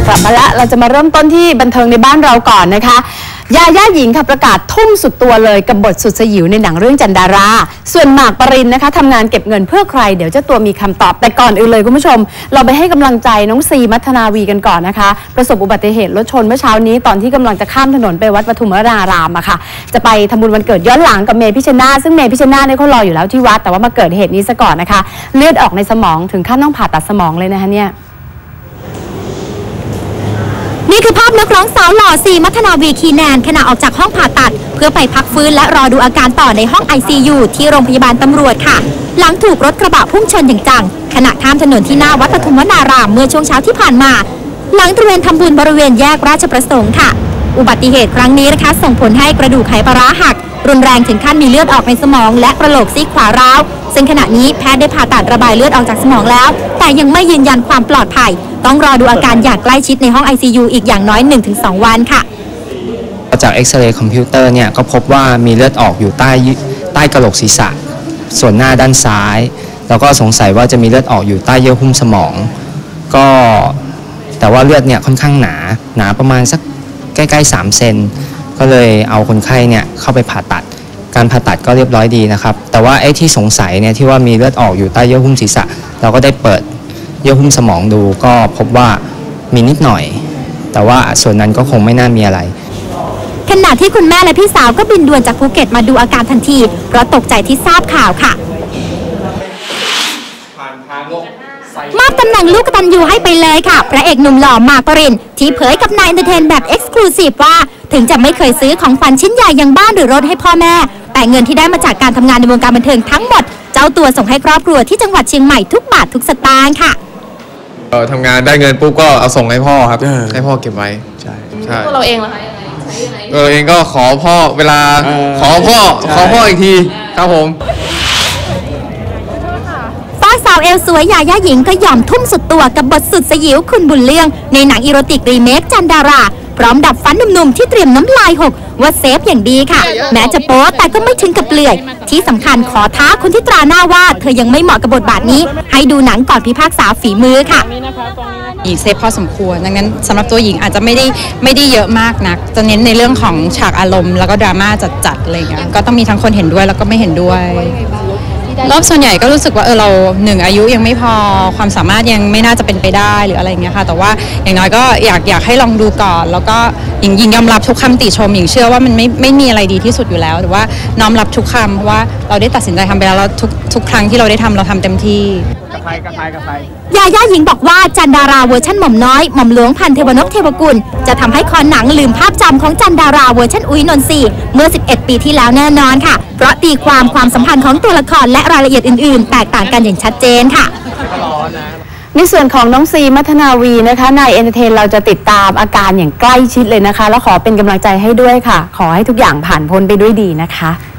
กลับมาแล้วเราจะมาเริ่มต้นที่บันเทิงในบ้านเราก่อนนะคะยาย่าหญิงค่ะประกาศทุ่มสุดตัวเลยกับบทสุดสยิวในหนังเรื่องจันดาราส่วนหมากปรินนะคะทำงานเก็บเงินเพื่อใครเดี๋ยวเจ้าตัวมีคำตอบแต่ก่อนอื่นเลยคุณผู้ชมเราไปให้กำลังใจน้องซีมัทนาวีกันก่อนนะคะประสบอุบัติเหตุรถชนเมื่อเช้านี้ตอนที่กำลังจะข้ามถนนไปวัดปทุมวนารามอะค่ะจะไปทำบุญวันเกิดย้อนหลังกับเมย์พิชชนาธิ์ซึ่งเมย์พิชชนาธิ์เนี่ยเขารออยู่แล้วที่วัดแต่ว่ามาเกิดเหตุนี้ซะก่อนนะคะเลือดออกในสมองถึงขั้นต้องผ่าตัดสมองเลยนะคะเนี่ยนี่คือภาพนักร้องสาวหล่อซีมัทนาวีคีแนนขณะออกจากห้องผ่าตัดเพื่อไปพักฟื้นและรอดูอาการต่อในห้อง ICU ที่โรงพยาบาลตำรวจค่ะหลังถูกรถกระบะพุ่งชนอย่างจังขณะข้ามถนนที่หน้าวัดปทุมวนารามเมื่อช่วงเช้าที่ผ่านมาหลังตระเวนทำบุญบริเวณแยกราชประสงค์ค่ะอุบัติเหตุครั้งนี้นะคะส่งผลให้กระดูกไขปลาร้าหักรุนแรงถึงขั้นมีเลือดออกในสมองและกระโหลกซีกขวาร้าวซึ่งขณะนี้แพทย์ได้ผ่าตัดระบายเลือดออกจากสมองแล้วแต่ยังไม่ยืนยันความปลอดภัยต้องรอดูอาการอย่างใกล้ชิดในห้อง ICU อีกอย่างน้อย 1-2 วันค่ะจากเอ็กซเรย์คอมพิวเตอร์เนี่ยก็พบว่ามีเลือดออกอยู่ใต้กระโหลกศีรษะส่วนหน้าด้านซ้ายแล้วก็สงสัยว่าจะมีเลือดออกอยู่ใต้เยื่อหุ้มสมองก็แต่ว่าเลือดเนี่ยค่อนข้างหนาประมาณสักใกล้ๆ3 เซนก็เลยเอาคนไข้เนี่ยเข้าไปผ่าตัดการผ่าตัดก็เรียบร้อยดีนะครับแต่ว่าไอ้ที่สงสัยเนี่ยที่ว่ามีเลือดออกอยู่ใต้เยื่อหุ้มศีรษะเราก็ได้เปิดเยื่อหุ้มสมองดูก็พบว่ามีนิดหน่อยแต่ว่าส่วนนั้นก็คงไม่น่ามีอะไรขณะที่คุณแม่และพี่สาวก็บินด่วนจากภูเก็ตมาดูอาการทันทีเพราะตกใจที่ทราบข่าวค่ะมอบตำแหน่งลูกกตัญญูให้ไปเลยค่ะพระเอกหนุ่มหล่อหมากปรินที่เผยกับนายเอนเตอร์เทนแบบเอ็กซ์คลูซีฟว่าถึงจะไม่เคยซื้อของฝันชิ้นใหญ่อย่างบ้านหรือรถให้พ่อแม่แต่เงินที่ได้มาจากการทำงานในวงการบันเทิงทั้งหมดเจ้าตัวส่งให้ครอบครัวที่จังหวัดเชียงใหม่ทุกบาททุกสตางค์ค่ะทำงานได้เงินปุ๊บก็เอาส่งให้พ่อครับให้พ่อเก็บไว้ใช่ตัวเราเองเหรอคะตัวเองก็ขอพ่อเวลาขอพ่ออีกทีครับผมสาวเอลสวยยาย่าหญิงก็ยอมทุ่มสุดตัวกับบทสุดสยิวคุณบุญเรื่องในหนังอีโรติกรีเมคจันดาราพร้อมดับฟันหนุ่มๆที่เตรียมน้ำลายหกว่าเซฟอย่างดีค่ะแม้จะโป๊แต่ก็ไม่ถึงกับเปลื่อยที่สำคัญขอท้าคนที่ตราหน้าว่าเธอยังไม่เหมาะกับบทบาทนี้ให้ดูหนังก่อนพิพากษาฝีมือค่ะหญิงเซฟพอสมควรดังนั้นสำหรับตัวหญิงอาจจะไม่ได้เยอะมากนักจะเน้นในเรื่องของฉากอารมณ์แล้วก็ดราม่าจัดๆอะไรเงี้ยก็ต้องมีทั้งคนเห็นด้วยแล้วก็ไม่เห็นด้วยรอบส่วนใหญ่ก็รู้สึกว่าเราอายุยังไม่พอความสามารถยังไม่น่าจะเป็นไปได้หรืออะไรอย่างเงี้ยค่ะแต่ว่าอย่างน้อยก็อยากให้ลองดูก่อนแล้วก็หญิงยอมรับทุกคำติชมหญิงเชื่อว่ามันไม่มีอะไรดีที่สุดอยู่แล้วแต่ว่าน้อมรับทุกคำเพราะว่าเราได้ตัดสินใจทำไปแล้วทุกครั้งที่เราได้ทำเราทำเต็มที่ยาย่าหญิงบอกว่าจันดาราเวอร์ชันหม่อมน้อยหม่อมหลวงพันเทวนพเทวกุลจะทำให้คอหนังลืมภาพจำของจันดาราเวอร์ชันอุ้ยนนทรีเมื่อ11 ปีที่แล้วแน่นอนค่ะเพราะตีความสัมพันธ์ของตัวละครและรายละเอียดอื่นๆแตกต่างกันอย่างชัดเจนค่ะในส่วนของน้องซีมัทนาวีนะคะนายเอนเตอร์เทนเราจะติดตามอาการอย่างใกล้ชิดเลยนะคะแล้วขอเป็นกำลังใจให้ด้วยค่ะขอให้ทุกอย่างผ่านพ้นไปด้วยดีนะคะ